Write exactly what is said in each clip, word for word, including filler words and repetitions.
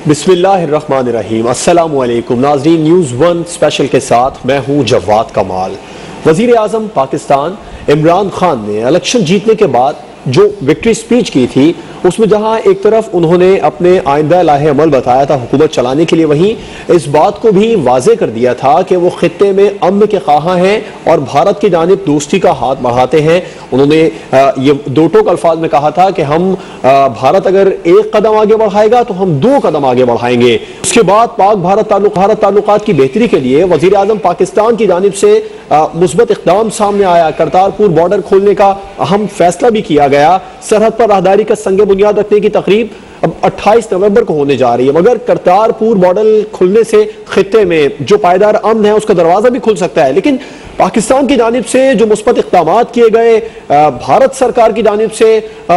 बिस्मिल्लाहिर्रहमानिर्रहीम। अस्सलामु अलैकुम नाज़रीन, न्यूज़ वन स्पेशल के साथ मैं हूँ जवाद कमाल। वज़ीर आज़म पाकिस्तान इमरान खान ने इलेक्शन जीतने के बाद जो विक्ट्री स्पीच की थी उसमें जहां एक तरफ उन्होंने अपने आइंदा लाहे अमल बताया था हुकूमत चलाने के लिए, वहीं इस बात को भी वाजे कर दिया था कि वो खित्ते में अमन के ख्वाह हैं और भारत की जानिब दोस्ती का हाथ बढ़ाते हैं। उन्होंने ये दो टोक अल्फाज में कहा था कि हम भारत अगर एक कदम आगे बढ़ाएगा तो हम दो कदम आगे बढ़ाएंगे। उसके बाद पाक भारत ताल्लुक भारत ताल्लुकात की बेहतरी के लिए वज़ीर आज़म पाकिस्तान की जानिब से मुस्बत इक़दाम सामने आया। करतारपुर बॉर्डर खोलने का अहम फैसला भी किया गया। सरहद पर राहदारी का संग बुनियाद रखने की तकरीब अब अट्ठाईस नवंबर को होने जा रही है, मगर करतारपुर बॉर्डर खुलने से खित्ते में जो पायदार अमन है उसका दरवाजा भी खुल सकता है। लेकिन पाकिस्तान की जानिब से जो मुस्बत इक़दाम किए गए, भारत सरकार की जानिब से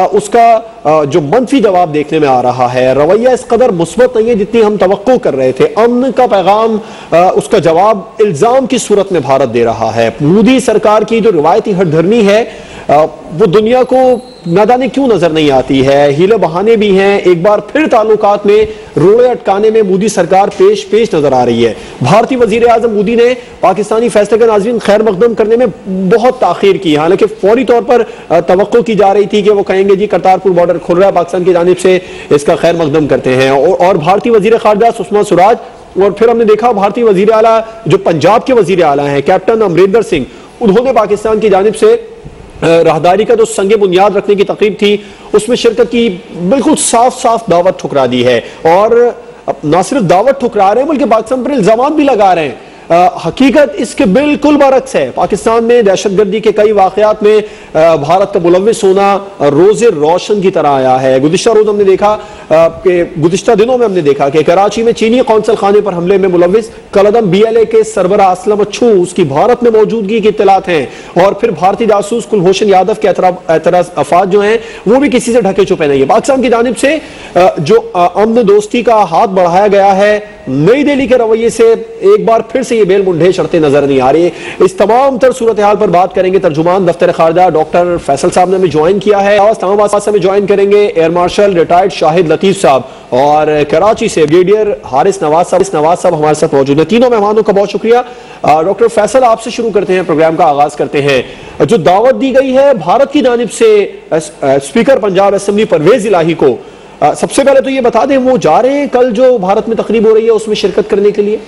उसका जो मनफी जवाब देखने में आ रहा है, रवैया इस कदर मुस्बत नहीं है जितनी हम तवक्को कर रहे थे। अमन का पैगाम, उसका जवाब इल्जाम की सूरत में भारत दे रहा है। मोदी सरकार की जो रिवायती हटधर्मी है वो दुनिया को न जाने क्यों नजर नहीं आती है। हीले बहाने भी हैं। एक बार फिर ताल्लुकात में रोड़े अटकाने में मोदी सरकार पेश पेश नजर आ रही है। भारतीय वजीर आजम मोदी ने पाकिस्तानी फैसले का नाज़रीन खैर मकदम करने में बहुत ताखीर की। हालांकि फौरी तौर पर तवक्को की जा रही थी कि वो कहेंगे जी करतारपुर बॉर्डर खुल रहा है, पाकिस्तान की जानिब से इसका खैर मकदम करते हैं। और, और भारतीय वजीर खारजा सुषमा स्वराज, और फिर हमने देखा भारतीय वजीर आला जो पंजाब के वजीर आला हैं कैप्टन अमरिंदर सिंह, उन्होंने पाकिस्तान की जानिब से राहदारी का जो संगे बुनियाद रखने की तकरीब थी उसमें शिरकत की बिल्कुल साफ साफ दावत ठुकरा दी है। और न सिर्फ दावत ठुकरा रहे हैं बल्कि पाकिस्तान पर इल्जाम भी लगा रहे हैं। आ, हकीकत इसके बिल्कुल बरक्स है। पाकिस्तान में दहशतगर्दी के कई वाकयात में आ, भारत का मुलव्विस होना रोज़े रोशन की तरह आया है। गुज़िश्ता रोज हमने देखा कि गुज़िश्ता दिनों में हमने देखा कि कराची में चीनी कौंसल खाने पर हमले में मुलव्विस कलदम बी एल ए के सरबरा असलम अच्छू उसकी भारत में मौजूदगी की इत्तलात हैं। और फिर भारतीय जासूस कुलभूषण यादव के एतराज अफाद जो हैं वो भी किसी से ढके छुपे नहीं है। पाकिस्तान की जानिब से जो अमन दोस्ती का हाथ बढ़ाया गया है, नई दिल्ली के रवैये से एक बार फिर से ये बेल मुंढे चढ़ते नजर नहीं आ रही। इस तमाम तर सूरत हाल पर बात करेंगे। तर्जुमान दफ्तर खारजा डॉक्टर फैसल साहब ने हमें ज्वाइन किया है। इस्लामाबाद से हमें ज्वाइन करेंगे air marshal retired Shahid Latif sahab, और कराची से ब्रिगेडियर हारिस नवाज साहब नवाज साहब हमारे साथ मौजूद है। तीनों मेहमानों का बहुत शुक्रिया। डॉक्टर फैसल, आपसे शुरू करते हैं, प्रोग्राम का आगाज करते हैं। जो दावत दी गई है भारत की जानिब से स्पीकर पंजाब असेंबली परवेज इलाही को, सबसे पहले तो ये बता दें वो जा रहे हैं कल जो भारत में तकरीब हो रही है उसमें शिरकत करने के लिए?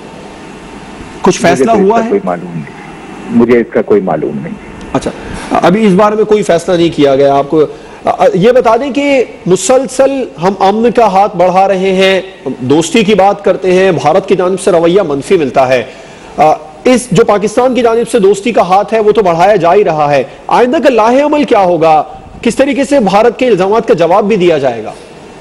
कुछ फैसला हुआ है? कोई मालूम नहीं, मुझे इसका कोई मालूम नहीं। अच्छा, अभी इस बारे में कोई फैसला नहीं किया गया। आपको ये बता दें कि मुसलसल हम अमन का हाथ बढ़ा रहे हैं, दोस्ती की बात करते हैं, भारत की जानिब से रवैया मनफी मिलता है। इस जो पाकिस्तान की जानिब से दोस्ती का हाथ है वो तो बढ़ाया जा ही रहा है। आइंदा का लाहे अमल क्या होगा? किस तरीके से भारत के इल्जामात का जवाब भी दिया जाएगा?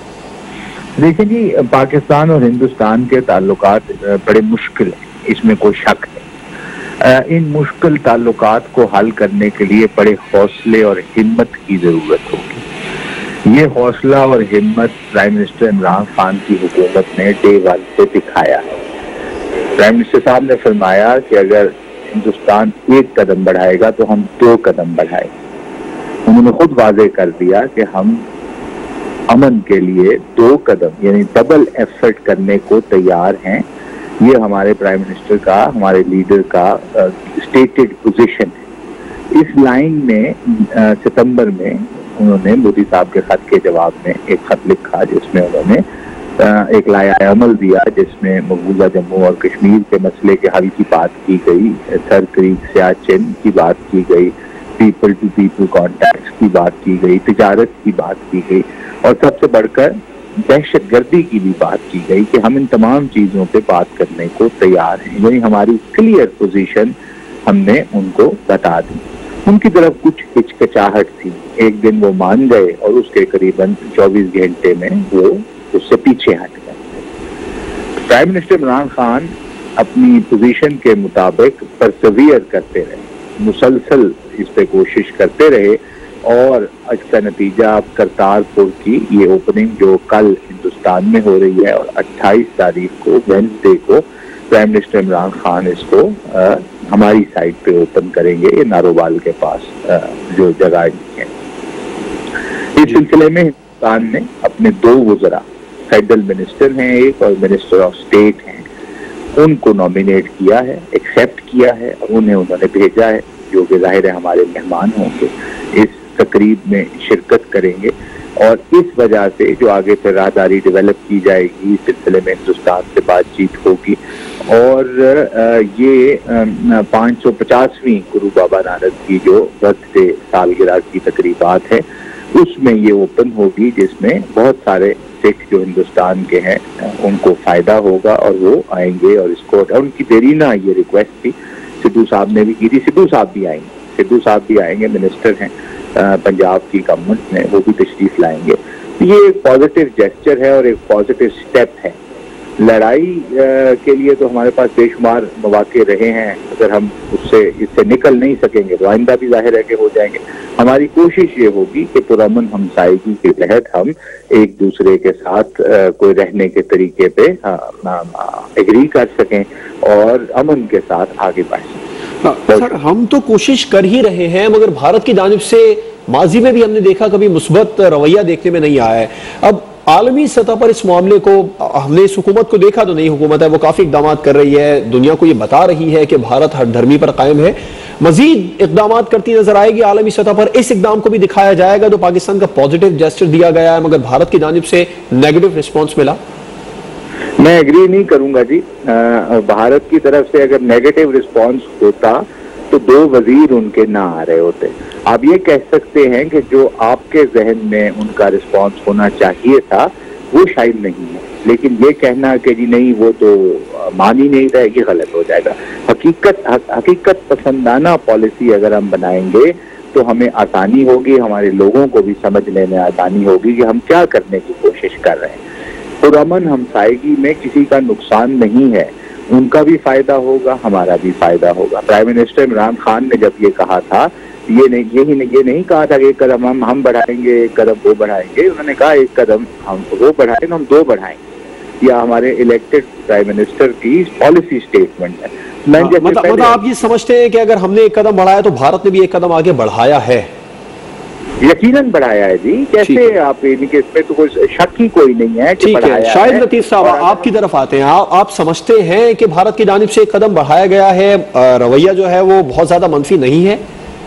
देखिए जी, पाकिस्तान और हिंदुस्तान के ताल्लुकात बड़े मुश्किल हैं, इसमें कोई शक नहीं। इन मुश्किल ताल्लुकात को हल करने के लिए बड़े हौसले और हिम्मत की जरूरत होगी। ये हौसला और हिम्मत प्राइम मिनिस्टर इमरान खान की हुकूमत ने डे वन से दिखाया है। प्राइम मिनिस्टर साहब ने फरमाया कि अगर हिंदुस्तान एक कदम बढ़ाएगा तो हम दो कदम बढ़ाएंगे। उन्होंने खुद वाजे कर दिया कि हम अमन के लिए दो कदम यानी डबल एफर्ट करने को तैयार हैं। ये हमारे प्राइम मिनिस्टर का, हमारे लीडर का स्टेटेड पोजीशन है। इस लाइन में आ, सितंबर में उन्होंने मोदी साहब के खत के जवाब में एक खत लिखा जिसमें उन्होंने आ, एक लाया अमल दिया, जिसमें मकबूजा जम्मू और कश्मीर के मसले के हल की बात की गई, सर क्रीक सियाचिन की बात की गई, पीपल टू पीपल कॉन्टैक्ट्स की बात की गई, तिजारत की बात की गई, और सबसे बढ़कर दहशत गर्दी की भी बात की गई कि हम इन तमाम चीजों पे बात करने को तैयार हैं। यानी हमारी क्लियर पोजीशन हमने उनको बता दी। उनकी तरफ कुछ हिचकिचाहट थी, एक दिन वो मान गए और उसके करीबन चौबीस घंटे में वो उससे पीछे हट गए। प्राइम मिनिस्टर इमरान खान अपनी पोजीशन के मुताबिक परसवियर करते रहे, मुसलसल इस पे कोशिश करते रहे, और इसका नतीजा अब करतारपुर की ये ओपनिंग जो कल हिंदुस्तान में हो रही है और अट्ठाईस तारीख को वेडनेसडे को प्राइम मिनिस्टर इमरान खान इसको आ, हमारी साइड पे ओपन करेंगे, ये नारोवाल के पास आ, जो जगह है। इस सिलसिले में हिंदुस्तान ने अपने दो वज़रा फेडरल मिनिस्टर हैं एक और मिनिस्टर ऑफ स्टेट हैं, उनको नॉमिनेट किया है, एक्सेप्ट किया है और उन्हें उन्होंने भेजा है, जो कि जाहिर है हमारे मेहमान होंगे, इस तकरीब में शिरकत करेंगे। और इस वजह से जो आगे फिर राहदारी डेवलप की जाएगी, इस सिलसिले में हिंदुस्तान से बातचीत होगी और ये पाँच सौ पचासवीं गुरु बाबा नानक की जो बर्थडे सालगिरह की तकरीबात है उसमें ये ओपन होगी, जिसमें बहुत सारे सिख जो हिंदुस्तान के हैं उनको फायदा होगा और वो आएंगे। और इसको उनकी देरी ना ये रिक्वेस्ट थी, सिद्धू साहब ने भी की थी, सिद्धू साहब भी आएंगे, सिद्धू साहब भी आएंगे, मिनिस्टर हैं पंजाब की गवर्नमेंट में, वो भी तशरीफ लाएंगे। ये एक पॉजिटिव जेस्चर है और एक पॉजिटिव स्टेप है। लड़ाई के लिए तो हमारे पास बेशुमार मौके रहे हैं, अगर हम उससे इससे निकल नहीं सकेंगे तो आइंदा भी जाहिर है कि हो जाएंगे। हमारी कोशिश ये होगी कि पुरअमन हमसायगी के तहत हम एक दूसरे के साथ आ, कोई रहने के तरीके पे एग्री कर सकें और अमन के साथ आगे बढ़ सकें। सर, हम तो कोशिश कर ही रहे हैं, मगर भारत की जानिब से माजी में भी हमने देखा कभी मुस्बत रवैया देखने में नहीं आया है। अब आलमी सतह पर इस मामले को हमने इस हुकूमत को देखा तो नहीं, हुकूमत है वो काफी इकदाम कर रही है, दुनिया को ये बता रही है कि भारत हर धर्मी पर कायम है, मजीद इकदाम करती नजर आएगी आलमी सतह पर। इस इकदाम को भी दिखाया जाएगा तो पाकिस्तान का पॉजिटिव जेस्चर दिया गया है, मगर भारत की जानिब से नेगेटिव रिस्पॉन्स मिला। मैं एग्री नहीं करूंगा जी। आ, भारत की तरफ से अगर नेगेटिव रिस्पांस होता तो दो वजीर उनके ना आ रहे होते। आप ये कह सकते हैं कि जो आपके जहन में उनका रिस्पांस होना चाहिए था वो शायद नहीं है, लेकिन ये कहना कि जी नहीं वो तो मान ही नहीं रहा, ये गलत हो जाएगा। हकीकत हकीकत पसंदाना पॉलिसी अगर हम बनाएंगे तो हमें आसानी होगी, हमारे लोगों को भी समझने में आसानी होगी कि हम क्या करने की कोशिश कर रहे हैं। पुरअमन हमसायगी में किसी का नुकसान नहीं है, उनका भी फायदा होगा, हमारा भी फायदा होगा। प्राइम मिनिस्टर इमरान खान ने जब ये कहा था, ये नहीं यही नहीं ये नहीं कहा था कि एक कदम हम हम बढ़ाएंगे एक कदम वो बढ़ाएंगे, उन्होंने कहा एक कदम हम वो बढ़ाएंगे तो हम दो बढ़ाएंगे। या हमारे इलेक्टेड प्राइम मिनिस्टर की पॉलिसी स्टेटमेंट है। मैं मतलब मतलब आप ये समझते हैं कि अगर हमने एक कदम बढ़ाया तो भारत ने भी एक कदम आगे बढ़ाया है? यकीनन बढ़ाया है जी। कैसे आप इनके इसमें तो कोई शक ही कोई नहीं है कि ठीक है। शाहिद लतीफ साहब, आपकी तरफ आते हैं। आप, आप समझते हैं कि भारत की जानिब से एक कदम बढ़ाया गया है, रवैया जो है वो बहुत ज्यादा मनफी नहीं है?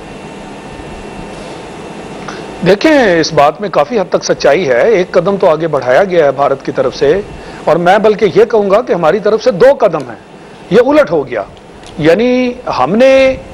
देखें, इस बात में काफी हद तक सच्चाई है। एक कदम तो आगे बढ़ाया गया है भारत की तरफ से, और मैं बल्कि ये कहूंगा कि हमारी तरफ से दो कदम है, ये उलट हो गया। यानी हमने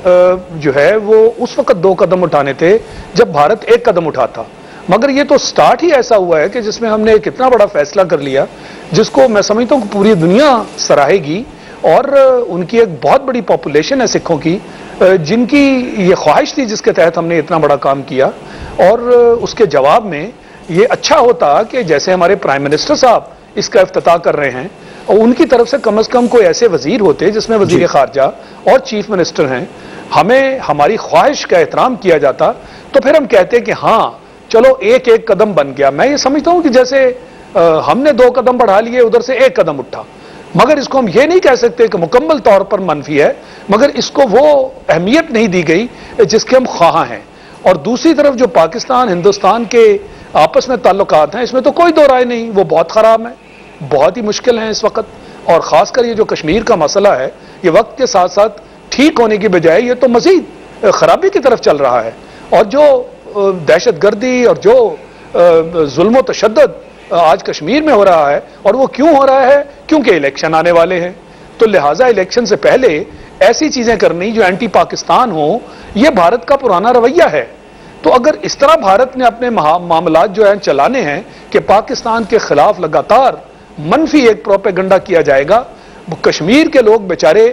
जो है वो उस वक्त दो कदम उठाने थे जब भारत एक कदम उठाता, मगर ये तो स्टार्ट ही ऐसा हुआ है कि जिसमें हमने एक इतना बड़ा फैसला कर लिया जिसको मैं समझता हूँ पूरी दुनिया सराहेगी। और उनकी एक बहुत बड़ी पॉपुलेशन है सिखों की, जिनकी ये ख्वाहिश थी, जिसके तहत हमने इतना बड़ा काम किया। और उसके जवाब में ये अच्छा होता कि जैसे हमारे प्राइम मिनिस्टर साहब इसका इफ्तिताह कर रहे हैं और उनकी तरफ से कम से कम कोई ऐसे वजीर होते जिसमें वजीर खारजा और चीफ मिनिस्टर हैं, हमें हमारी ख्वाहिश का एहतराम किया जाता, तो फिर हम कहते हैं कि हाँ चलो एक एक कदम बन गया। मैं ये समझता हूं कि जैसे आ, हमने दो कदम बढ़ा लिए, उधर से एक कदम उठा, मगर इसको हम ये नहीं कह सकते कि मुकम्मल तौर पर मनफी है, मगर इसको वो अहमियत नहीं दी गई जिसके हम ख्वाह हैं। और दूसरी तरफ जो पाकिस्तान हिंदुस्तान के आपस में ताल्लुकात हैं, इसमें तो कोई दो राय नहीं, वो बहुत खराब है, बहुत ही मुश्किल है इस वक्त। और खासकर ये जो कश्मीर का मसला है, ये वक्त के साथ साथ ठीक होने की बजाय ये तो मजीद खराबी की तरफ चल रहा है। और जो दहशतगर्दी और जो जुल्म तशद्दुद आज कश्मीर में हो रहा है, और वो क्यों हो रहा है? क्योंकि इलेक्शन आने वाले हैं, तो लिहाजा इलेक्शन से पहले ऐसी चीजें करनी जो एंटी पाकिस्तान हो, ये भारत का पुराना रवैया है। तो अगर इस तरह भारत ने अपने मामलात जो है चलाने हैं कि पाकिस्तान के खिलाफ लगातार मनफी एक प्रोपेगेंडा किया जाएगा, कश्मीर के लोग बेचारे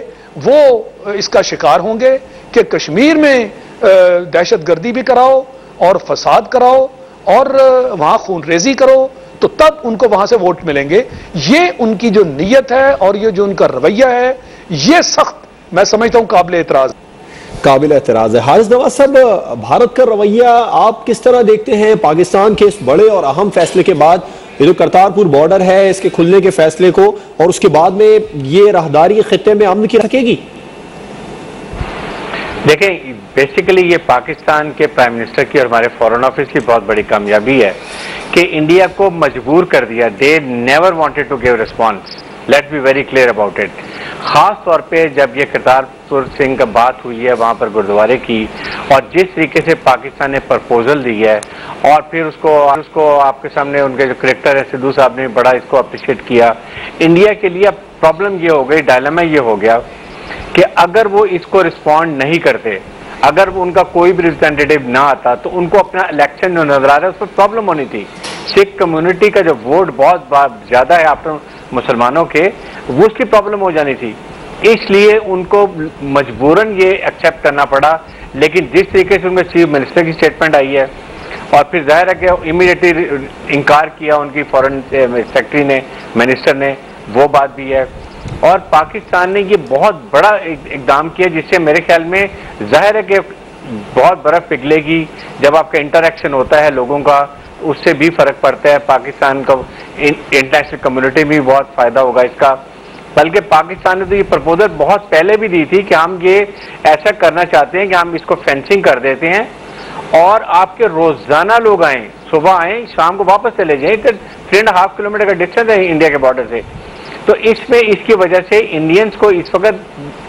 वो इसका शिकार होंगे कि कश्मीर में दहशतगर्दी भी कराओ और फसाद कराओ और वहां खूनरेजी करो, तो तब उनको वहां से वोट मिलेंगे। ये उनकी जो नीयत है और ये जो उनका रवैया है, ये सख्त मैं समझता हूं काबिल एतराज काबिल एतराज है। हारिस नवाज साहब, भारत का रवैया आप किस तरह देखते हैं पाकिस्तान के इस बड़े और अहम फैसले के बाद? ये जो करतारपुर बॉर्डर है, इसके खुलने के फैसले को, और उसके बाद में ये राहदारी खित्ते में अमन की रखेगी? देखें, बेसिकली ये पाकिस्तान के प्राइम मिनिस्टर की और हमारे फॉरेन ऑफिस की बहुत बड़ी कामयाबी है कि इंडिया को मजबूर कर दिया। They never wanted to give response, let's be very clear about it. खास तौर पे जब ये करतारपुर सिंह का बात हुई है वहां पर गुरुद्वारे की, और जिस तरीके से पाकिस्तान ने प्रपोजल दी है, और फिर उसको उसको आपके सामने उनके जो करेक्टर है सिद्धू साहब ने बड़ा इसको अप्रिशिएट किया। इंडिया के लिए प्रॉब्लम ये हो गई, डायलेमा ये हो गया कि अगर वो इसको रिस्पॉन्ड नहीं करते, अगर उनका कोई भी रिप्रेजेंटेटिव ना आता, तो उनको अपना इलेक्शन जो नजर आ रहा है उस पर प्रॉब्लम होनी थी। सिख कम्युनिटी का जो वोट बहुत ज्यादा है आप मुसलमानों के, वो उसकी प्रॉब्लम हो जानी थी। इसलिए उनको मजबूरन ये एक्सेप्ट करना पड़ा। लेकिन जिस तरीके से उनके चीफ मिनिस्टर की स्टेटमेंट आई है, और फिर जाहिर है कि इमीडिएटली इनकार किया उनकी फॉरेन सेक्रेटरी ने, मिनिस्टर ने, वो बात भी है। और पाकिस्तान ने ये बहुत बड़ा इकदाम किया जिससे मेरे ख्याल में जाहिर है कि बहुत बर्फ पिघलेगी। जब आपका इंटरेक्शन होता है लोगों का, उससे भी फर्क पड़ता है। पाकिस्तान को इंटरनेशनल कम्युनिटी में भी बहुत फायदा होगा इसका। बल्कि पाकिस्तान ने तो ये प्रपोजल बहुत पहले भी दी थी कि हम ये ऐसा करना चाहते हैं कि हम इसको फेंसिंग कर देते हैं और आपके रोजाना लोग आए, सुबह आए, शाम को वापस चले जाए। थ्री एंड हाफ किलोमीटर का डिस्टेंस है इंडिया के बॉर्डर से। तो इसमें इसकी वजह से इंडियंस को इस वक्त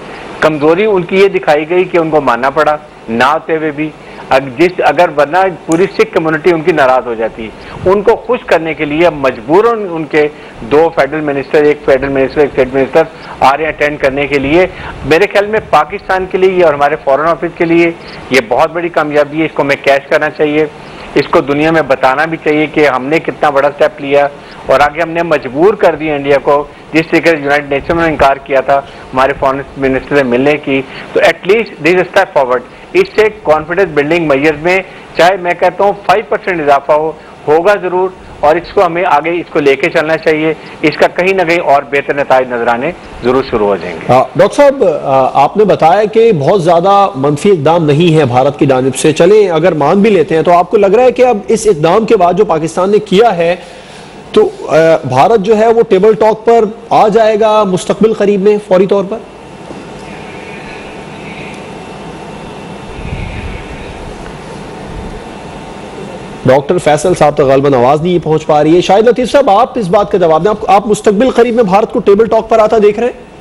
कमजोरी उनकी ये दिखाई गई कि उनको मानना पड़ा, ना होते हुए भी। जिस अगर वरना पूरी सिख कम्युनिटी उनकी नाराज हो जाती। उनको खुश करने के लिए मजबूरन उनके दो फेडरल मिनिस्टर, एक फेडरल मिनिस्टर, एक स्टेट मिनिस्टर आ रहे हैं अटेंड करने के लिए। मेरे ख्याल में पाकिस्तान के लिए और हमारे फॉरेन ऑफिस के लिए ये बहुत बड़ी कामयाबी है। इसको हमें कैश करना चाहिए, इसको दुनिया में बताना भी चाहिए कि हमने कितना बड़ा स्टेप लिया, और आगे हमने मजबूर कर दिया इंडिया को। जिस तरीके से यूनाइटेड नेशन ने इनकार किया था हमारे फॉरेन मिनिस्टर से मिलने की, तो एटलीस्ट दिस स्टेप फॉरवर्ड। इससे कॉन्फिडेंस बिल्डिंग मेजर्स में चाहे मैं कहता हूँ फाइव परसेंट इजाफा हो होगा जरूर, और इसको हमें आगे इसको लेके चलना चाहिए। इसका कहीं ना कहीं और बेहतर नताइज नजर आने जरूर शुरू हो जाएंगे। डॉक्टर साहब, आपने बताया कि बहुत ज्यादा मनफी इकदाम नहीं है भारत की जानिब से। चलें अगर मान भी लेते हैं, तो आपको लग रहा है कि अब इस इकदाम के बाद जो पाकिस्तान ने किया है, तो भारत जो है वो टेबल टॉक पर आ जाएगा मुस्तकबिल करीब में फौरी तौर पर? डॉक्टर फैसल साहब तो गलबन आवाज नहीं पहुंच पा रही है। शायद लतीफ साहब आप इस बात का जवाब दें, आप, आप मुस्तकबिल करीब में भारत को टेबल टॉक पर आता देख रहे हैं?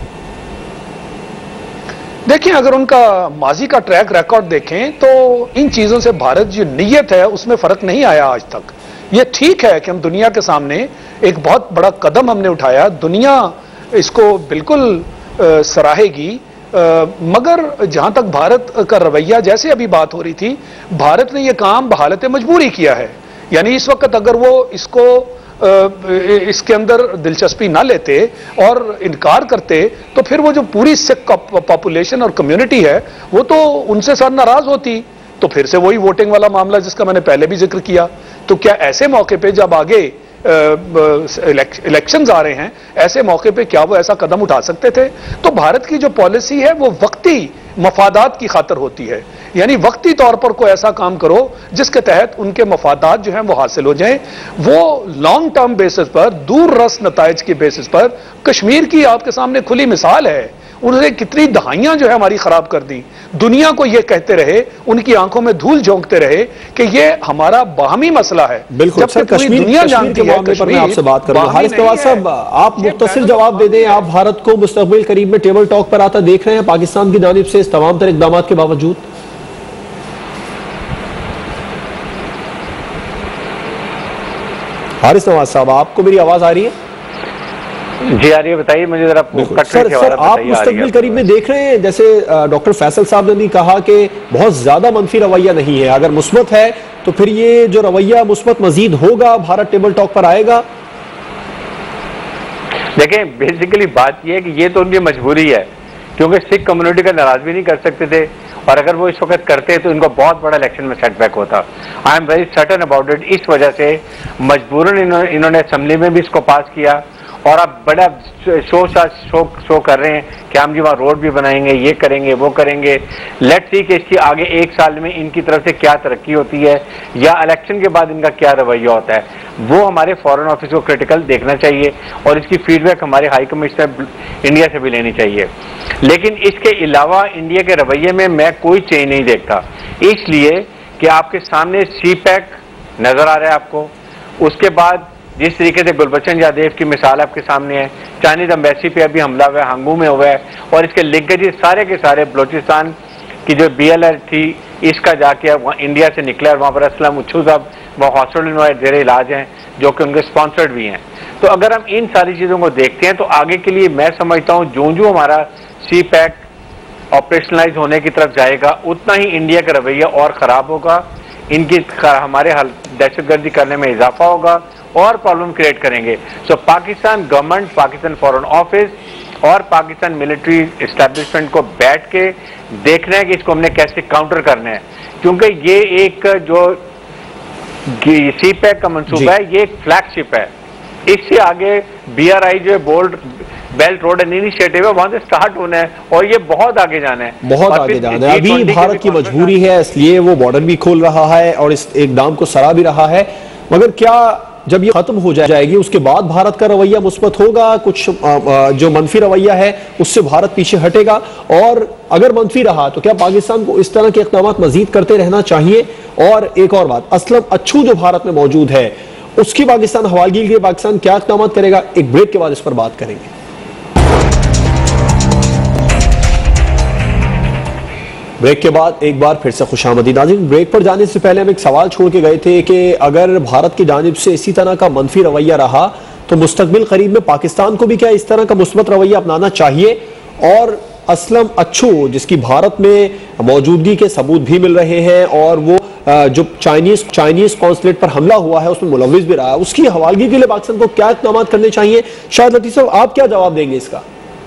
देखिए, अगर उनका माजी का ट्रैक रिकॉर्ड देखें तो इन चीजों से भारत जो नीयत है उसमें फर्क नहीं आया आज तक। ये ठीक है कि हम दुनिया के सामने एक बहुत बड़ा कदम हमने उठाया, दुनिया इसको बिल्कुल आ, सराहेगी। आ, मगर जहां तक भारत का रवैया, जैसे अभी बात हो रही थी, भारत ने यह काम बहालत मजबूरी किया है। यानी इस वक्त अगर वो इसको आ, इसके अंदर दिलचस्पी ना लेते और इनकार करते, तो फिर वो जो पूरी सिख पॉपुलेशन और कम्युनिटी है वो तो उनसे सर नाराज होती। तो फिर से वही वोटिंग वाला मामला जिसका मैंने पहले भी जिक्र किया। तो क्या ऐसे मौके पे जब आगे इलेक्शंस आ रहे हैं, ऐसे मौके पे क्या वो ऐसा कदम उठा सकते थे? तो भारत की जो पॉलिसी है वो वक्ती मफादात की खातर होती है। यानी वक्ती तौर पर कोई ऐसा काम करो जिसके तहत उनके मफादात जो हैं वो हासिल हो जाएं। वो लॉन्ग टर्म बेसिस पर, दूर रस नताइज के बेसिस पर, कश्मीर की आपके सामने खुली मिसाल है। उन्होंने कितनी दहाइयां जो है हमारी खराब कर दी। दुनिया को यह कहते रहे, उनकी आंखों में धूल झोंकते रहे कि यह हमारा बाहमी मसला है। बिल्कुल सर, कश्मीर दुनिया जानती है। कश्मीर मैं आपसे बात करूंगा। हारिस नवाज साहब, आप मुख्तसर जवाब दे दें। आप भारत को मुस्तकबिल करीब में टेबल टॉक पर आता देख रहे हैं पाकिस्तान की जानिब से इस तमाम तरह इकदाम के बावजूद? हारिस नवाज साहब, आपको मेरी आवाज आ रही है? जी आ रही है, बताइए मुझे जरा। सर, सर आप मुस्तकबिल करीब में देख रहे हैं, जैसे डॉक्टर फैसल साहब ने भी कहा कि बहुत ज्यादा मनफी रवैया नहीं है। अगर मुस्बत है तो फिर ये जो रवैया मुस्बत मजीद होगा, भारत टेबल टॉक पर आएगा। देखें, बेसिकली बात यह है कि ये तो उनकी मजबूरी है, क्योंकि सिख कम्युनिटी का नाराज भी नहीं कर सकते थे, और अगर वो इस वक्त करते तो इनको बहुत बड़ा इलेक्शन में सेटबैक होता। I am very certain about it. इस वजह से मजबूरन इन्होंने असेंबली में भी इसको पास किया, और आप बड़ा शो शो शो कर रहे हैं कि हम जी वहाँ रोड भी बनाएंगे, ये करेंगे, वो करेंगे। लेट्स सी कि इसकी आगे एक साल में इनकी तरफ से क्या तरक्की होती है या इलेक्शन के बाद इनका क्या रवैया होता है, वो हमारे फॉरेन ऑफिस को क्रिटिकल देखना चाहिए और इसकी फीडबैक हमारे हाई कमिश्नर इंडिया से भी लेनी चाहिए। लेकिन इसके अलावा इंडिया के रवैये में मैं कोई चेंज नहीं देखता, इसलिए कि आपके सामने सी पैक नजर आ रहा है आपको, उसके बाद जिस तरीके से गुलबचन यादव की मिसाल आपके सामने है, चाइनीज एम्बेसी पे अभी हमला हुआ है, हांगू में हुआ है, और इसके लिंकेजेस सारे के सारे बलोचिस्तान की जो बी एल एल थी इसका जाके वहाँ इंडिया से निकला और वहाँ पर असलम उच्छू साहब वह हॉस्पिटल में जेर इलाज हैं जो कि उनके स्पॉन्सर्ड भी हैं। तो अगर हम इन सारी चीज़ों को देखते हैं तो आगे के लिए मैं समझता हूँ जो जो हमारा सी पैक ऑपरेशनलाइज होने की तरफ जाएगा उतना ही इंडिया का रवैया और ख़राब होगा, इनकी हमारे हल दहशतगर्दी करने में इजाफा होगा और प्रॉब्लम क्रिएट करेंगे। So so, Pakistan government, Pakistan foreign office और पाकिस्तान मिलिट्री इस्टेब्लिशमेंट को बैठ के देखना है कि इसको हमने कैसे काउंटर करना है, क्योंकि ये एक जो सी पैक का मंसूबा है ये एक फ्लैगशिप है। इससे आगे बी आर आई जो है बोल्ड बेल्ट रोड इनिशिएटिव है वहां से स्टार्ट होना है और ये बहुत आगे जाना है, बहुत आगे जाना है। अभी भारत की मजबूरी है इसलिए वो बॉर्डर भी खोल रहा है और इस इकदाम को सराह भी रहा है, मगर क्या जब ये खत्म हो जाएगी उसके बाद भारत का रवैया मुस्बत होगा, कुछ जो मनफी रवैया है उससे भारत पीछे हटेगा? और अगर मनफी रहा तो क्या पाकिस्तान को इस तरह के इक़दाम मजीद करते रहना चाहिए? और एक और बात, असलम अच्छू जो भारत में मौजूद है उसकी पाकिस्तान हवालगी के लिए पाकिस्तान क्या इक़दाम करेगा? एक ब्रेक के बाद इस पर बात करेंगे। ब्रेक के बाद एक बार फिर से खुशामदीद। नाज़रीन, ब्रेक पर जाने से पहले हम एक सवाल छोड़ के गए थे कि अगर भारत की जानिब से इसी तरह का मनफी रवैया रहा तो मुस्तकबिल करीब में पाकिस्तान को भी क्या इस तरह का मुस्बत रवैया अपनाना चाहिए? और असलम अच्छू जिसकी भारत में मौजूदगी के सबूत भी मिल रहे हैं और वो जो चाइनीज चाइनीज कॉन्सुलेट पर हमला हुआ है उसमें मुलविस भी रहा है, उसकी हवालगी के लिए पाकिस्तान को क्या इक़दाम करने चाहिए? शायद लतीफ़ साहब आप क्या जवाब देंगे इसका?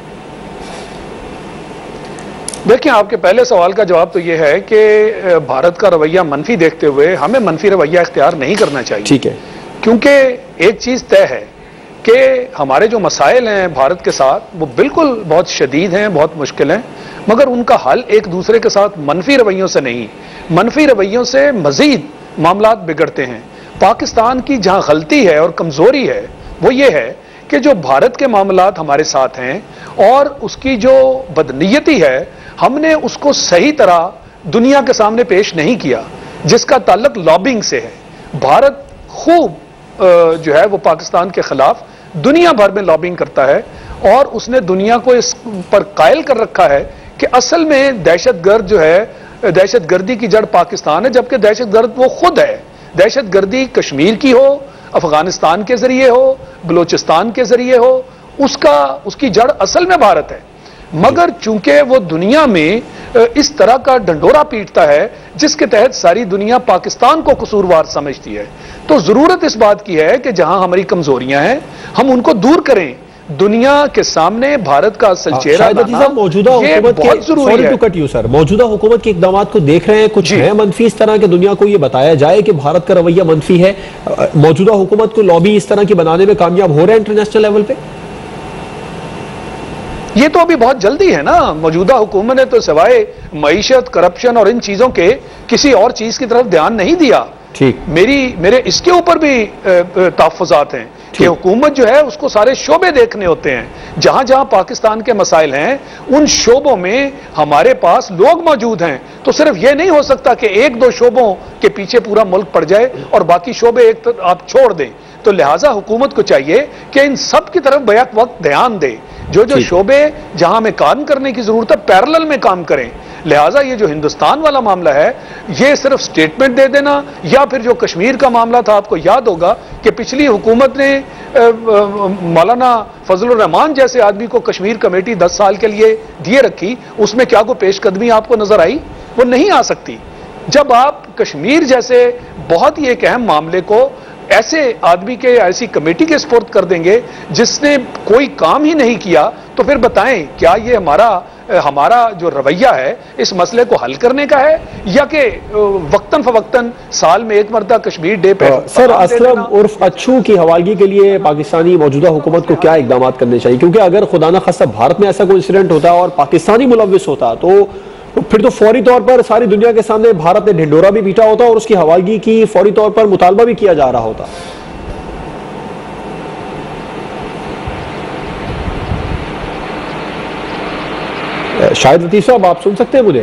देखिए, आपके पहले सवाल का जवाब तो यह है कि भारत का रवैया मनफी देखते हुए हमें मनफी रवैया इख्तियार नहीं करना चाहिए। ठीक है, क्योंकि एक चीज तय है कि हमारे जो मसाइल हैं भारत के साथ वो बिल्कुल बहुत शदीद हैं, बहुत मुश्किल हैं, मगर उनका हल एक दूसरे के साथ मनफी रवैयों से नहीं, मनफी रवैयों से मजीद मामलात बिगड़ते हैं। पाकिस्तान की जहां गलती है और कमजोरी है वो ये है कि जो भारत के मामलात हमारे साथ हैं और उसकी जो बदनीयती है हमने उसको सही तरह दुनिया के सामने पेश नहीं किया, जिसका ताल्लुक लॉबिंग से है। भारत खूब जो है वो पाकिस्तान के खिलाफ दुनिया भर में लॉबिंग करता है और उसने दुनिया को इस पर कायल कर रखा है कि असल में दहशतगर्द जो है, दहशतगर्दी की जड़ पाकिस्तान है, जबकि दहशतगर्द वो खुद है। दहशतगर्दी कश्मीर की हो, अफगानिस्तान के जरिए हो, बलोचिस्तान के जरिए हो, उसका उसकी जड़ असल में भारत है। मगर चूंकि वो दुनिया में इस तरह का डंडोरा पीटता है जिसके तहत सारी दुनिया पाकिस्तान को कसूरवार समझती है, तो जरूरत इस बात की है कि जहां हमारी कमजोरियां हैं हम उनको दूर करें। दुनिया के सामने भारत का असल चेहरा मौजूदा हुकूमत बहुत जरूरी है। टू कट यू सर, मौजूदा हुकूमत के इक़दाम को देख रहे हैं, कुछ है मनफी इस तरह के दुनिया को ये बताया जाए कि भारत का रवैया मनफी है? मौजूदा हुकूमत को लॉबी इस तरह की बनाने में कामयाब हो रहे हैं इंटरनेशनल लेवल पे? ये तो अभी बहुत जल्दी है ना। मौजूदा हुकूमत ने तो सिवाय मईशत, करप्शन और इन चीजों के किसी और चीज की तरफ ध्यान नहीं दिया। ठीक, मेरी मेरे इसके ऊपर भी तहफ़्फ़ुज़ात हैं कि हुकूमत जो है उसको सारे शोबे देखने होते हैं। जहां जहां पाकिस्तान के मसाइल हैं उन शोबों में हमारे पास लोग मौजूद हैं, तो सिर्फ यह नहीं हो सकता कि एक दो शोबों के पीछे पूरा मुल्क पड़ जाए और बाकी शोबे एक तो आप छोड़ दें। तो लिहाजा हुकूमत को चाहिए कि इन सब की तरफ बैक वक्त ध्यान दे, जो जो शोबे जहां हमें काम करने की जरूरत है पैरेलल में काम करें। लिहाजा ये जो हिंदुस्तान वाला मामला है ये सिर्फ स्टेटमेंट दे देना, या फिर जो कश्मीर का मामला था, आपको याद होगा कि पिछली हुकूमत ने मौलाना फजलुर रहमान जैसे आदमी को कश्मीर कमेटी दस साल के लिए दिए रखी, उसमें क्या कोई पेशकदमी आपको नजर आई? वो नहीं आ सकती। जब आप कश्मीर जैसे बहुत ही एक अहम मामले को ऐसे आदमी के, ऐसी कमेटी के स्पुर्द कर देंगे जिसने कोई काम ही नहीं किया, तो फिर बताएं क्या ये हमारा हमारा जो रवैया है इस मसले को हल करने का है, या कि वक्तन फवक्तन साल में एक मरतबा कश्मीर डे पे? सर, असलम उर्फ अच्छू की हवालगी के लिए पाकिस्तानी मौजूदा हुकूमत को क्या इकदाम करने चाहिए? क्योंकि अगर खुदा न खास्ता भारत में ऐसा कोई इंसिडेंट होता और पाकिस्तानी मुलव्विस होता तो फिर तो फौरी तौर पर सारी दुनिया के सामने भारत ने ढिंडोरा भी पीटा होता और उसकी हवालगी की फौरी तौर पर मुतालबा भी किया जा रहा होता। शायद लतीफ साहब आप सुन सकते हैं मुझे?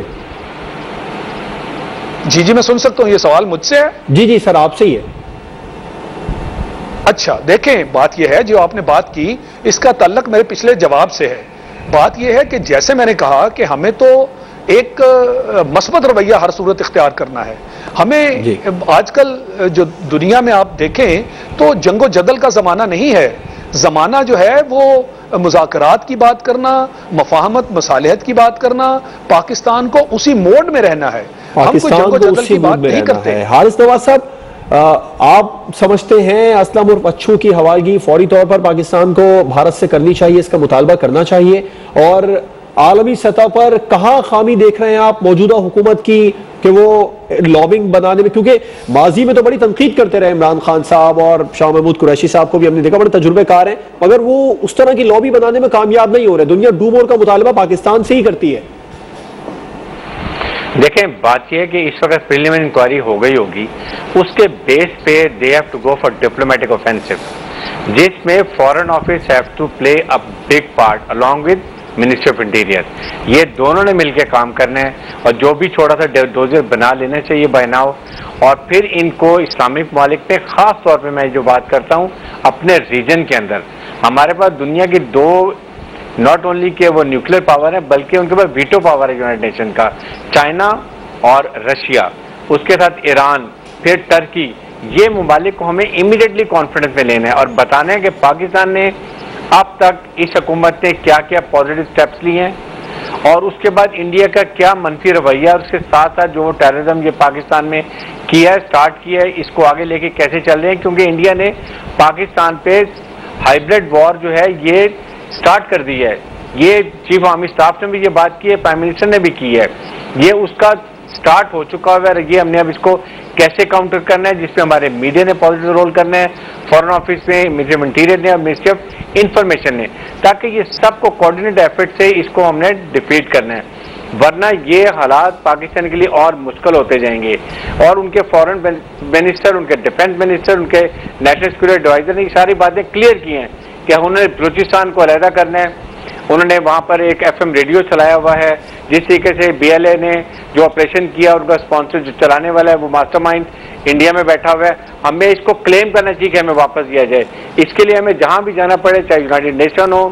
जी जी मैं सुन सकता हूं। ये सवाल मुझसे है? जी जी सर, आपसे ही है। अच्छा, देखें, बात यह है जो आपने बात की इसका ताल्लुक मेरे पिछले जवाब से है। बात यह है कि जैसे मैंने कहा कि हमें तो एक मस्बत रवैया हर सूरत इख्तियार करना है। हमें आजकल जो दुनिया में आप देखें तो जंगो जदल का जमाना नहीं है। जमाना जो है वो मुज़ाकरात की बात करना, मफाहमत मसालिहत की बात करना, पाकिस्तान को उसी मोड में रहना है। हम कोई जंगो जदल की बात नहीं करते। हारिस नवाज साहब, आप समझते हैं असलम उर्फ अच्छू की हवालगी फौरी तौर पर पाकिस्तान को भारत से करनी चाहिए, इसका मुतालबा करना चाहिए? और आलमी सतह पर कहां खामी देख रहे हैं आप मौजूदा हुकूमत की कि वो लॉबिंग बनाने में? क्योंकि माजी में तो बड़ी तनकीद करते रहे इमरान खान साहब और शाह महमूद कुरैशी साहब को भी हमने देखा, बड़े तजुर्बेकार हैं, मगर वो उस तरह की लॉबी बनाने में कामयाब नहीं हो रहे। दुनिया डू मोर का मुतालबा पाकिस्तान से ही करती है। देखें, बात यह है कि इस वक्त प्रीलिमिनरी इंक्वायरी हो गई होगी, उसके बेस पे they have to go for diplomatic offensive, जिसमें foreign office have to play a big part along with ministry of interior. ये दोनों ने मिलकर काम करना है और जो भी छोटा सा डोजर बना लेना चाहिए बाय नाउ, और फिर इनको इस्लामिक ममालिक में खास तौर पे मैं जो बात करता हूँ अपने रीजन के अंदर, हमारे पास दुनिया की दो नॉट ओनली के वो न्यूक्लियर पावर है बल्कि उनके पास वीटो पावर है यूनाइटेड नेशन का, चाइना और रशिया, उसके साथ ईरान, फिर टर्की। ये ममालिक को हमें इमीडिएटली कॉन्फिडेंस में लेना है और बताना है कि पाकिस्तान ने अब तक इस हुकूमत ने क्या क्या पॉजिटिव स्टेप्स लिए हैं और उसके बाद इंडिया का क्या मनफी रवैया, और उसके साथ साथ जो टेररिज्म ये पाकिस्तान में किया है, स्टार्ट किया है, इसको आगे लेके कैसे चल रहे हैं। क्योंकि इंडिया ने पाकिस्तान पे हाइब्रिड वॉर जो है ये स्टार्ट कर दी है। ये चीफ आर्मी स्टाफ ने भी ये बात की है, प्राइम मिनिस्टर ने भी की है, ये उसका स्टार्ट हो चुका है। ये हमने अब इसको कैसे काउंटर करना है, जिसमें हमारे मीडिया ने पॉजिटिव रोल करना है, फॉरेन ऑफिस में, मिनिस्ट्री ऑफ इंटीरियर ने और मिनिस्ट्री ऑफ इंफॉर्मेशन ने, ताकि ये सबको कोऑर्डिनेट एफर्ट से इसको हमने डिफीट करना है। वरना ये हालात पाकिस्तान के लिए और मुश्किल होते जाएंगे। और उनके फॉरेन मिनिस्टर, उनके डिफेंस मिनिस्टर, उनके नेशनल सिक्योरिटी एडवाइजर ने ये सारी बातें क्लियर की हैं कि उन्होंने बलूचिस्तान को अलहदा करना है। उन्होंने वहां पर एक एफएम रेडियो चलाया हुआ है, जिस तरीके से बीएलए ने जो ऑपरेशन किया उनका स्पॉन्सर जो चलाने वाला है वो मास्टरमाइंड इंडिया में बैठा हुआ है। हमें इसको क्लेम करना चाहिए कि हमें वापस दिया जाए। इसके लिए हमें जहां भी जाना पड़े, चाहे यूनाइटेड नेशन हो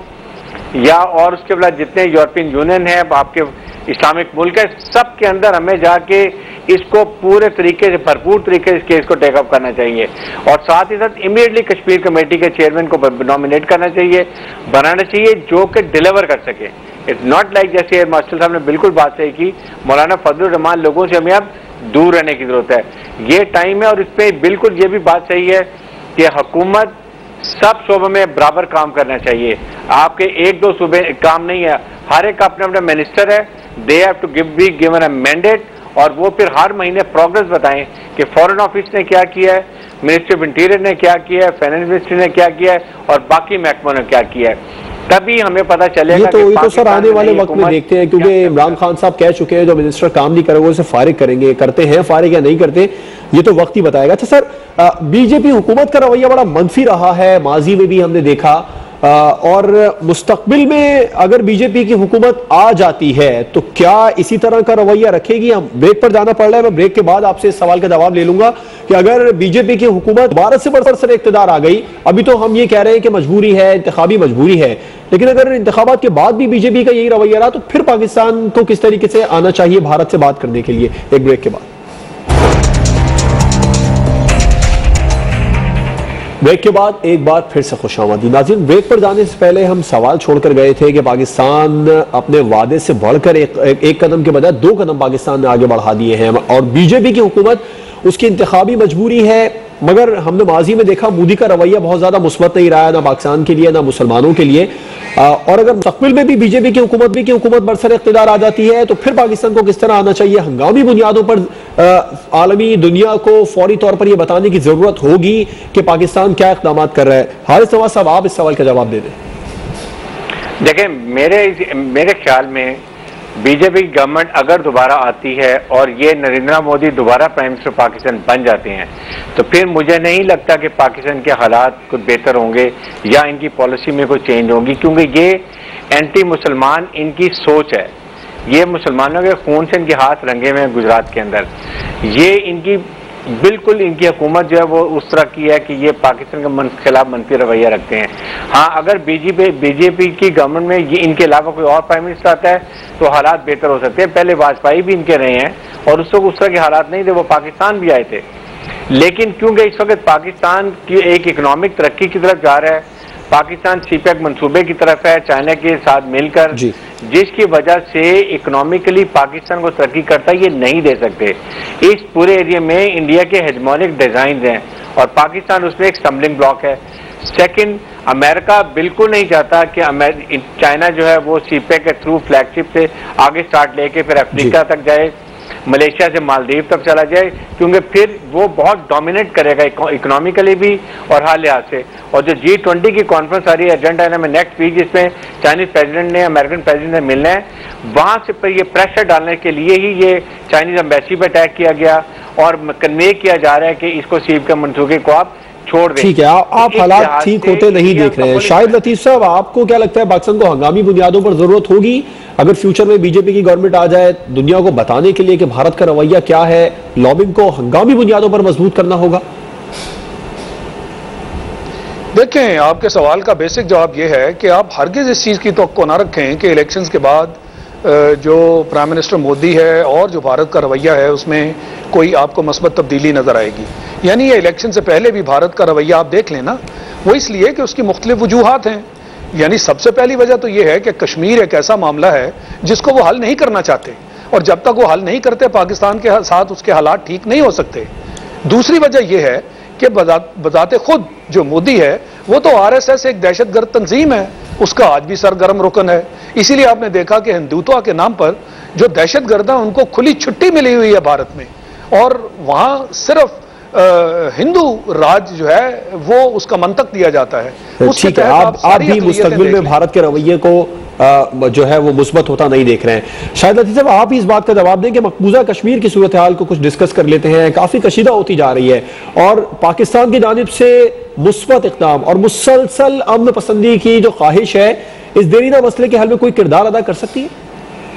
या और उसके बाद जितने यूरोपियन यूनियन है, आपके इस्लामिक मुल्क है, सब के अंदर हमें जाके इसको पूरे तरीके से, भरपूर तरीके से इस केस को टेकअप करना चाहिए। और साथ ही साथ इमीडिएटली कश्मीर कमेटी के चेयरमैन को नॉमिनेट करना चाहिए, बनाना चाहिए, जो कि डिलीवर कर सके। इट्स नॉट लाइक जैसे मास्टर साहब ने बिल्कुल बात सही की, मौलाना फजलुर रहमान, लोगों से हमें अब दूर रहने की जरूरत है। ये टाइम है और इसमें बिल्कुल ये भी बात सही है कि हुकूमत सब शोबों में बराबर काम करना चाहिए। आपके एक दो सूबे काम नहीं है, हर एक अपना अपना मिनिस्टर है, they have to give be given a mandate, और वो फिर हर महीने प्रोग्रेस बताएं कि फॉरेन ऑफिस ने क्या किया है, मिनिस्ट्री ऑफ इंटीरियर ने क्या किया है, फाइनेंस मिनिस्ट्री ने क्या किया है और बाकी महकमों ने क्या किया है। तभी हमें पता चलेगा। ये तो ये तो सर आने वाले वक्त में देखते हैं, क्योंकि इमरान खान साहब कह चुके हैं जो मिनिस्टर काम नहीं करेगा उसे फारिग करेंगे, करते हैं फारिग या नहीं करते, ये तो वक्त ही बताएगा। अच्छा सर, बीजेपी हुकूमत का रवैया बड़ा मनफी रहा है, माजी में भी हमने देखा, और मुस्तकबिल में अगर बीजेपी की हुकूमत आ जाती है तो क्या इसी तरह का रवैया रखेगी? हम ब्रेक पर जाना पड़ रहा है, मैं ब्रेक के बाद आपसे इस सवाल का जवाब ले लूंगा कि अगर बीजेपी की हुकूमत भारत से बढ़कर सर इक़्तिदार आ गई, अभी तो हम ये कह रहे हैं कि मजबूरी है, इंतखाबी मजबूरी है, लेकिन अगर इंतखाबात के बाद भी बीजेपी का यही रवैया रहा तो फिर पाकिस्तान को किस तरीके से आना चाहिए भारत से बात करने के लिए? एक ब्रेक के बाद ब्रेक के बाद एक बार फिर से खुशामदीद नाज़रीन। ब्रेक पर जाने से पहले हम सवाल छोड़कर गए थे कि पाकिस्तान अपने वादे से बढ़कर एक, एक, एक कदम के बजाय दो कदम पाकिस्तान ने आगे बढ़ा दिए हैं और बीजेपी की हुकूमत उसकी इंतखाबी मजबूरी है मगर हमने माजी में देखा मोदी का रवैया बहुत ज्यादा मुस्बत नहीं रहा है, ना पाकिस्तान के लिए ना मुसलमानों के लिए। और अगर मुस्तकबिल में भी बीजेपी की हुकूमत भी की हुकूमत बरसर इख्तिदार आ जाती है तो फिर पाकिस्तान को किस तरह आना चाहिए? हंगामी बुनियादों पर आलमी दुनिया को फौरी तौर पर यह बताने की जरूरत होगी कि पाकिस्तान क्या इक़दाम कर रहा है। हारिस नवाज साहब, आप इस सवाल का जवाब दे दें। देखें, मेरे मेरे ख्याल में बीजेपी की गवर्नमेंट अगर दोबारा आती है और ये नरेंद्र मोदी दोबारा प्राइम मिनिस्टर पाकिस्तान बन जाते हैं तो फिर मुझे नहीं लगता कि पाकिस्तान के हालात कुछ बेहतर होंगे या इनकी पॉलिसी में कोई चेंज होगी, क्योंकि ये एंटी मुसलमान इनकी सोच है। ये मुसलमानों के खून से इनके हाथ रंगे हुए हैं गुजरात के अंदर। ये इनकी बिल्कुल इनकी हुकूमत जो है वो उस तरह की है कि ये पाकिस्तान के मन, खिलाफ मनफी रवैया रखते हैं। हाँ, अगर बीजेपी बीजेपी की गवर्नमेंट में ये इनके अलावा कोई और प्राइम मिनिस्टर आता है तो हालात बेहतर हो सकते हैं। पहले वाजपेयी भी इनके रहे हैं और उस वक्त उस तरह के हालात नहीं थे, वो पाकिस्तान भी आए थे। लेकिन क्योंकि इस वक्त पाकिस्तान की एक इकोनॉमिक तरक्की की तरफ जा रहा है, पाकिस्तान सीपैक मंसूबे की तरफ है चाइना के साथ मिलकर, जिसकी वजह से इकोनॉमिकली पाकिस्तान को तरक्की करता ये नहीं दे सकते। इस पूरे एरिया में इंडिया के हेजमोनिक डिजाइन हैं और पाकिस्तान उसमें एक स्टम्बलिंग ब्लॉक है। सेकंड, अमेरिका बिल्कुल नहीं चाहता कि चाइना जो है वो सीपैक के थ्रू फ्लैगशिप से आगे स्टार्ट लेके फिर अफ्रीका तक जाए, मलेशिया से मालदीव तक चला जाए, क्योंकि फिर वो बहुत डोमिनेट करेगा इकोनॉमिकली भी और हर लिहाज से। और जो जी ट्वेंटी की कॉन्फ्रेंस आ रही है एजेंडा है में नेक्स्ट वीक, जिसमें चाइनीज प्रेसिडेंट ने अमेरिकन प्रेसिडेंट ने मिलना है, वहां से पर ये प्रेशर डालने के लिए ही ये चाइनीज एम्बेसी पर अटैक किया गया और कन्वे किया जा रहा है कि इसको सीप के मनसूबे को आप छोड़ दें। ठीक है, आप, आप हालात ठीक होते नहीं देख रहे हैं। शाहिद लतीफ साहब, आपको क्या लगता है पाकिस्तान को हंगामी बुनियादों पर जरूरत होगी अगर फ्यूचर में बीजेपी की गवर्नमेंट आ जाए दुनिया को बताने के लिए कि भारत का रवैया क्या है? लॉबिंग को हंगामी बुनियादों पर मजबूत करना होगा। देखें, आपके सवाल का बेसिक जवाब यह है कि आप हरगिज इस चीज की तवक्को ना रखें कि इलेक्शंस के बाद जो प्राइम मिनिस्टर मोदी है और जो भारत का रवैया है उसमें कोई आपको मस्बत तब्दीली नजर आएगी। यानी ये इलेक्शन से पहले भी भारत का रवैया आप देख लेना, वो इसलिए कि उसकी मुख्तलिफ वजूहात हैं। यानी सबसे पहली वजह तो ये है कि कश्मीर एक ऐसा मामला है जिसको वो हल नहीं करना चाहते और जब तक वो हल नहीं करते पाकिस्तान के साथ उसके हालात ठीक नहीं हो सकते। दूसरी वजह यह है कि बजाते खुद जो मोदी है वो तो आरएसएस एक दहशतगर्द तंजीम है, उसका आज भी सरगर्म रुकन है। इसीलिए आपने देखा कि हिंदुत्व के नाम पर जो दहशतगर्द हैं उनको खुली छुट्टी मिली हुई है भारत में और वहां सिर्फ हिंदू राज जो है वो उसका मंतक दिया जाता है। ठीक है, आप, आप भी मुस्तकबिल में भारत के रवैये को आ, जो है वो मुस्बत होता नहीं देख रहे हैं। शायद लतीफ साहब, आप इस बात का जवाब दें कि मकबूजा कश्मीर की सूरत हाल को कुछ डिस्कस कर लेते हैं। काफी कशीदा होती जा रही है और पाकिस्तान की जानिब से मुस्बत इक़दाम और मुसलसल अमन पसंदी की जो ख्वाहिश है इस देरीना मसले के हल में कोई किरदार अदा कर सकती है?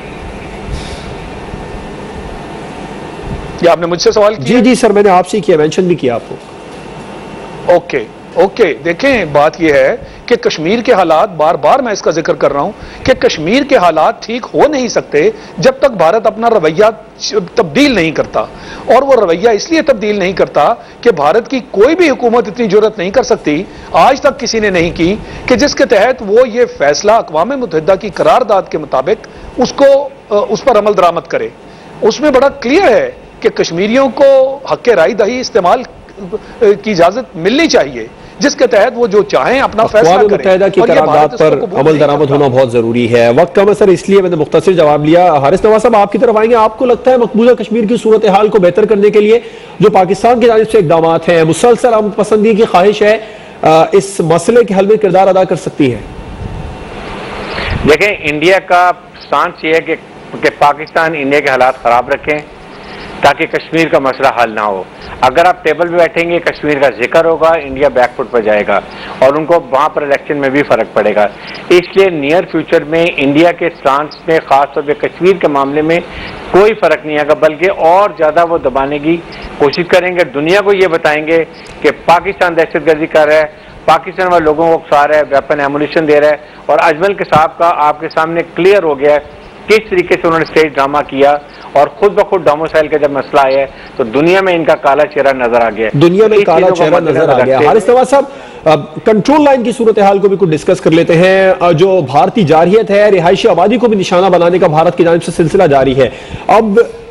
ये आपने मुझसे सवाल किया? जी जी सर, मैंने आपसे किया, मेंशन भी किया आपको। ओके ओके देखें, बात यह है कि कश्मीर के हालात, बार बार मैं इसका जिक्र कर रहा हूं कि कश्मीर के हालात ठीक हो नहीं सकते जब तक भारत अपना रवैया तब्दील नहीं करता। और वो रवैया इसलिए तब्दील नहीं करता कि भारत की कोई भी हुकूमत इतनी जरूरत नहीं कर सकती, आज तक किसी ने नहीं की, कि जिसके तहत वो ये फैसला अक़वाम मुत्तहिदा की करारदाद के मुताबिक उसको उस पर अमल दरामद करे। उसमें बड़ा क्लियर है कि कश्मीरियों को हक़ राय दही इस्तेमाल की इजाजत मिलनी चाहिए, जिसके तहत वो जो चाहें अपना फैसला करें। मुत्तहिदा की करारदाद पर अमल दरामद होना बहुत जरूरी है। वक्त कम है सर, इसलिए मैंने मुख्तसर जवाब लिया। हारिस नवाज साहब, आपकी तरफ आएंगे। आपको लगता है मकबूजा कश्मीर की सूरत हाल को बेहतर करने के लिए जो पाकिस्तान की जानिब से इक़दाम हैं, मुसलसल अमन पसंदी की ख्वाहिश है, इस मसले के हल में किरदार अदा कर सकती है? देखें, इंडिया का स्टांस ये है कि, कि पाकिस्तान इंडिया के हालात खराब रखें ताकि कश्मीर का मसला हल ना हो। अगर आप टेबल पे बैठेंगे, कश्मीर का जिक्र होगा, इंडिया बैकफुट पर जाएगा और उनको वहां पर इलेक्शन में भी फर्क पड़ेगा। इसलिए नियर फ्यूचर में इंडिया के स्टांस में खासतौर पर कश्मीर के मामले में कोई फर्क नहीं आएगा, बल्कि और ज्यादा वो दबाने की कोशिश करेंगे। दुनिया को ये बताएंगे कि पाकिस्तान दहशतगर्दी कर रहा है, पाकिस्तान वाले लोगों को उकसा रहा है, वेपन एमुनिशन दे रहा है। और अजमल के साहब का आपके सामने क्लियर हो गया है किस तरीके से उन्होंने स्टेज ड्रामा किया और खुद ब खुद डोमिसाइल का जब मसला आया तो दुनिया में इनका काला चेहरा नजर आ गया। दुनिया में काला चेहरा नजर आ गया। हारिस नवाज साहब, कंट्रोल लाइन की सूरत हाल को भी कुछ डिस्कस कर लेते हैं। जो भारतीय जारहियत है, रिहायशी आबादी को भी निशाना बनाने का भारत की जानिब से सिलसिला जारी है। अब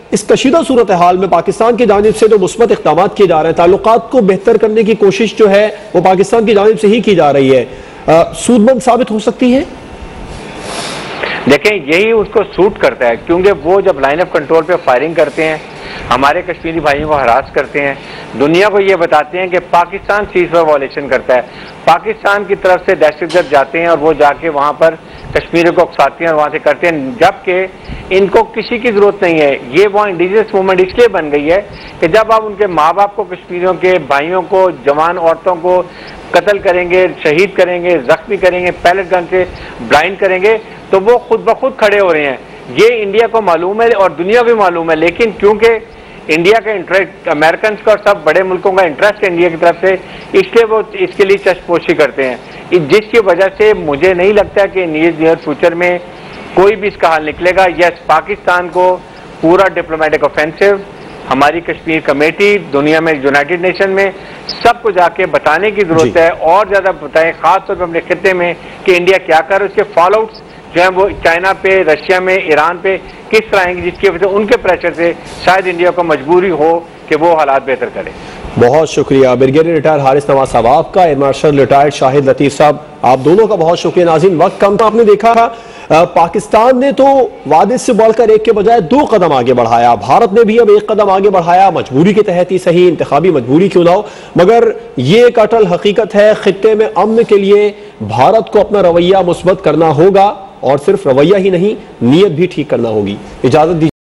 इस कशीदा सूरत हाल में पाकिस्तान की जानिब से जो मुस्बत इक़दाम किए जा रहे हैं, ताल्लुकात को बेहतर करने की कोशिश जो है वो पाकिस्तान की जानिब से ही की जा रही है, सूदमंद साबित हो सकती है? देखें, यही उसको सूट करता है, क्योंकि वो जब लाइन ऑफ कंट्रोल पे फायरिंग करते हैं, हमारे कश्मीरी भाइयों को हरास करते हैं, दुनिया को ये बताते हैं कि पाकिस्तान सीज फायर वायलेशन करता है, पाकिस्तान की तरफ से दहशतगर्द जाते हैं और वो जाके वहां पर कश्मीर को उकसाते हैं और वहां से करते हैं, जबकि इनको किसी की जरूरत नहीं है। ये वहाँ इंडिजिनस मूवमेंट इसलिए बन गई है कि जब आप उनके माँ बाप को, कश्मीरियों के भाइयों को, जवान औरतों को कत्ल करेंगे, शहीद करेंगे, जख्मी करेंगे, पैलेट गन से ब्लाइंड करेंगे, तो वो खुद ब खुद खड़े हो रहे हैं। ये इंडिया को मालूम है और दुनिया को मालूम है, लेकिन क्योंकि इंडिया का इंटरेस्ट, अमेरिकन का और सब बड़े मुल्कों का इंटरेस्ट है इंडिया की तरफ से, इसलिए वो इसके लिए चश्मपोशी करते हैं, जिसकी वजह से मुझे नहीं लगता कि नियर फ्यूचर में कोई भी इसका हल निकलेगा। यस, पाकिस्तान को पूरा डिप्लोमेटिक ऑफेंसिव, हमारी कश्मीर कमेटी, दुनिया में यूनाइटेड नेशन में सबको जाके बताने की जरूरत है, और ज्यादा बताएं, खासतौर पर अपने खिते में कि इंडिया क्या कर, उसके फॉल आउट्स जो है वो चाइना पे, रशिया में, ईरान पे किस तरह आएंगे, जिसकी वजह से उनके प्रेशर से शायद इंडिया को मजबूरी हो कि वो हालात बेहतर करे। बहुत शुक्रिया ब्रिगेडियर रिटायर्ड हारिस नवाज साहब आपका, air marshal retired Shahid Latif sahab, आप दोनों का बहुत शुक्रिया। नाज़रीन, वक्त कम था, आपने देखा था पाकिस्तान ने तो वादे से बढ़कर एक के बजाय दो कदम आगे बढ़ाया, भारत ने भी अब एक कदम आगे बढ़ाया, मजबूरी के तहत ही सही, इंतखाबी मजबूरी क्यों ना हो, मगर ये एक अटल हकीकत है, खित्ते में अमन के लिए भारत को अपना रवैया मुस्बत करना होगा, और सिर्फ रवैया ही नहीं, नीयत भी ठीक करना होगी। इजाजत दीजिए।